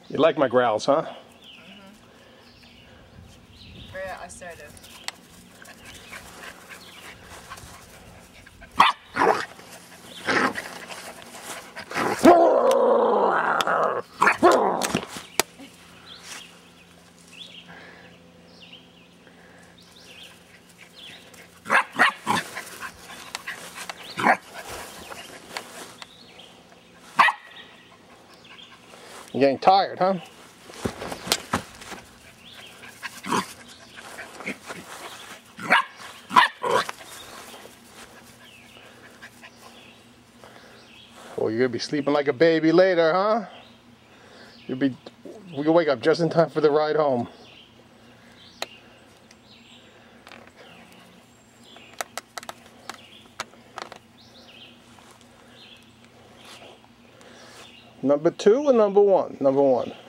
You like my growls, huh? Very assertive. You're getting tired, huh? Well, you're gonna be sleeping like a baby later, huh? We'll wake up just in time for the ride home. Number 2 or number 1? Number 1.